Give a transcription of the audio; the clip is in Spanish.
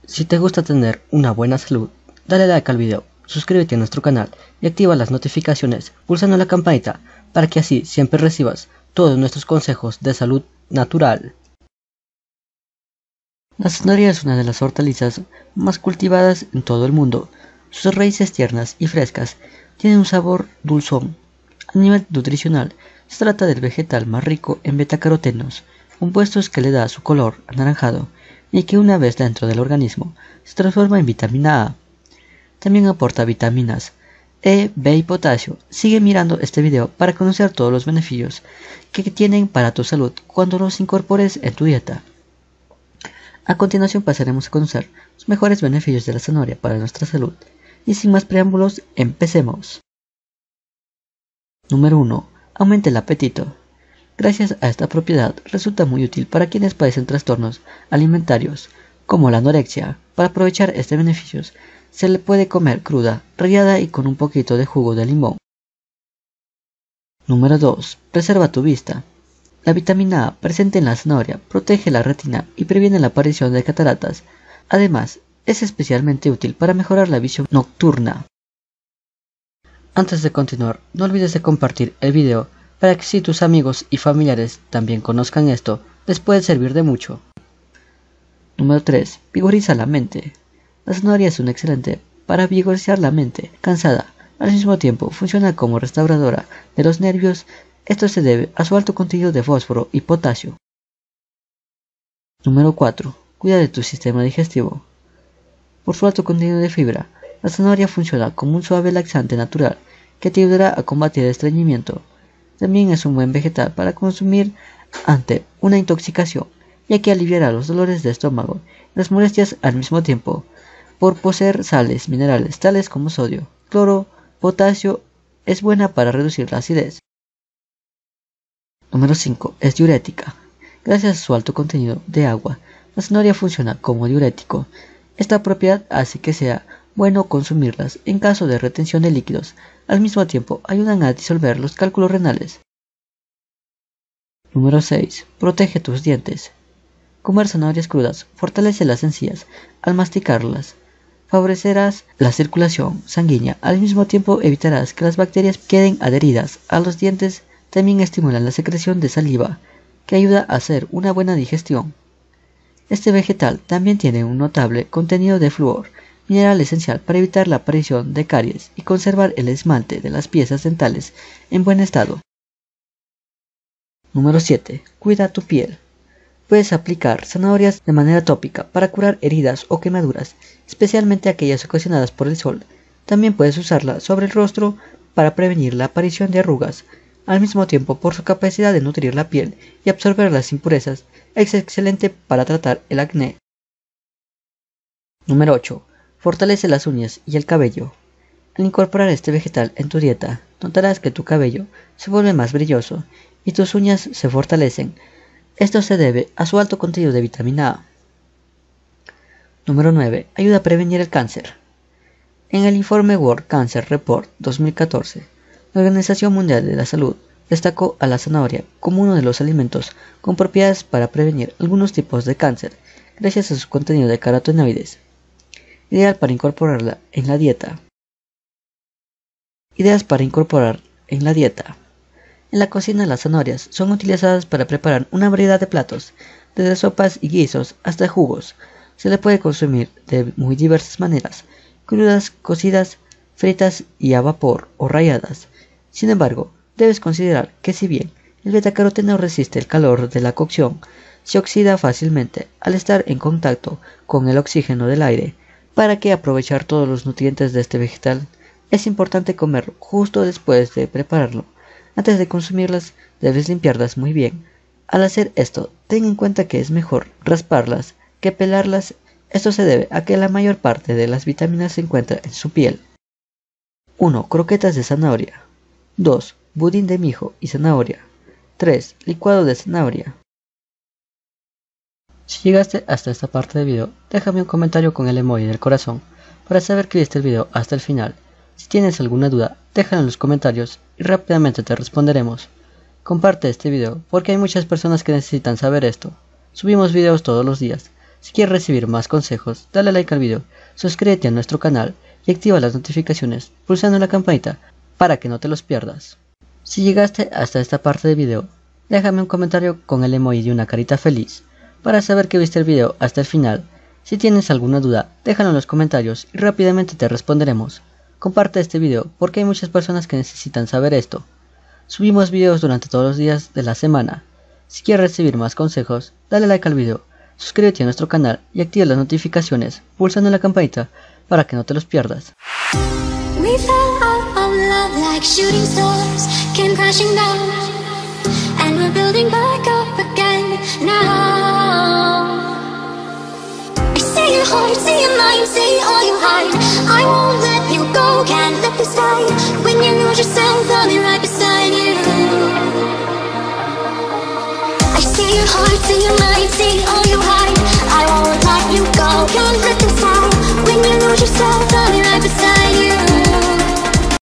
Si te gusta tener una buena salud, dale like al video, suscríbete a nuestro canal y activa las notificaciones pulsando la campanita para que así siempre recibas todos nuestros consejos de salud natural. La zanahoria es una de las hortalizas más cultivadas en todo el mundo. Sus raíces tiernas y frescas tienen un sabor dulzón. A nivel nutricional, se trata del vegetal más rico en betacarotenos, compuestos que le da su color anaranjado y que una vez dentro del organismo se transforma en vitamina A. También aporta vitaminas E, B y potasio. Sigue mirando este video para conocer todos los beneficios que tienen para tu salud cuando los incorpores en tu dieta. A continuación pasaremos a conocer los mejores beneficios de la zanahoria para nuestra salud. Y sin más preámbulos, empecemos. Número 1. Aumenta el apetito. Gracias a esta propiedad resulta muy útil para quienes padecen trastornos alimentarios como la anorexia. Para aprovechar este beneficio se le puede comer cruda, rallada y con un poquito de jugo de limón. Número 2. Preserva tu vista. La vitamina A presente en la zanahoria protege la retina y previene la aparición de cataratas. Además, es especialmente útil para mejorar la visión nocturna. Antes de continuar, no olvides de compartir el video para que si tus amigos y familiares también conozcan esto, les puede servir de mucho. Número 3. Vigoriza la mente. La zanahoria es un excelente para vigorizar la mente cansada. Al mismo tiempo, funciona como restauradora de los nervios. Esto se debe a su alto contenido de fósforo y potasio. Número 4. Cuida de tu sistema digestivo. Por su alto contenido de fibra, la zanahoria funciona como un suave laxante natural que te ayudará a combatir el estreñimiento. También es un buen vegetal para consumir ante una intoxicación, ya que aliviará los dolores de estómago y las molestias al mismo tiempo. Por poseer sales minerales tales como sodio, cloro, potasio, es buena para reducir la acidez. Número 5. Es diurética. Gracias a su alto contenido de agua, la zanahoria funciona como diurético. Esta propiedad hace que sea bueno consumirlas en caso de retención de líquidos. Al mismo tiempo, ayudan a disolver los cálculos renales. Número 6. Protege tus dientes. Comer zanahorias crudas fortalece las encías. Al masticarlas, favorecerás la circulación sanguínea. Al mismo tiempo, evitarás que las bacterias queden adheridas a los dientes. También estimulan la secreción de saliva, que ayuda a hacer una buena digestión. Este vegetal también tiene un notable contenido de flúor, mineral esencial para evitar la aparición de caries y conservar el esmalte de las piezas dentales en buen estado. Número 7. Cuida tu piel. Puedes aplicar zanahorias de manera tópica para curar heridas o quemaduras, especialmente aquellas ocasionadas por el sol. También puedes usarla sobre el rostro para prevenir la aparición de arrugas. Al mismo tiempo, por su capacidad de nutrir la piel y absorber las impurezas, es excelente para tratar el acné. Número 8. Fortalece las uñas y el cabello. Al incorporar este vegetal en tu dieta, notarás que tu cabello se vuelve más brilloso y tus uñas se fortalecen. Esto se debe a su alto contenido de vitamina A. Número 9. Ayuda a prevenir el cáncer. En el informe World Cancer Report 2014, la Organización Mundial de la Salud destacó a la zanahoria como uno de los alimentos con propiedades para prevenir algunos tipos de cáncer, gracias a su contenido de carotenoides. Ideal para incorporarla en la dieta. Ideas para incorporar en la dieta. En la cocina, las zanahorias son utilizadas para preparar una variedad de platos, desde sopas y guisos hasta jugos. Se le puede consumir de muy diversas maneras: crudas, cocidas, fritas y a vapor o ralladas. Sin embargo, debes considerar que si bien el betacaroteno resiste el calor de la cocción, se oxida fácilmente al estar en contacto con el oxígeno del aire. Para que aprovechar todos los nutrientes de este vegetal, es importante comerlo justo después de prepararlo. Antes de consumirlas, debes limpiarlas muy bien. Al hacer esto, ten en cuenta que es mejor rasparlas que pelarlas. Esto se debe a que la mayor parte de las vitaminas se encuentra en su piel. 1. Croquetas de zanahoria. 2. Budín de mijo y zanahoria. 3. Licuado de zanahoria. Si llegaste hasta esta parte del video, déjame un comentario con el emoji del corazón para saber que viste el video hasta el final. Si tienes alguna duda, déjala en los comentarios y rápidamente te responderemos. Comparte este video porque hay muchas personas que necesitan saber esto. Subimos videos todos los días. Si quieres recibir más consejos, dale like al video, suscríbete a nuestro canal y activa las notificaciones pulsando la campanita para que no te los pierdas. Si llegaste hasta esta parte del video, déjame un comentario con el emoji de una carita feliz para saber que viste el video hasta el final. Si tienes alguna duda, déjalo en los comentarios y rápidamente te responderemos. Comparte este video porque hay muchas personas que necesitan saber esto. Subimos videos durante todos los días de la semana. Si quieres recibir más consejos, dale like al video, suscríbete a nuestro canal y activa las notificaciones pulsando la campanita para que no te los pierdas. We fell out of love like shooting stars, came crashing down, and we're building back up again now. I see your heart, see your mind, see all you hide. I won't let you go, can't let this die. When you lose yourself, I'll be right beside you. I see your heart, see your mind, see all you hide. I won't let you go, can't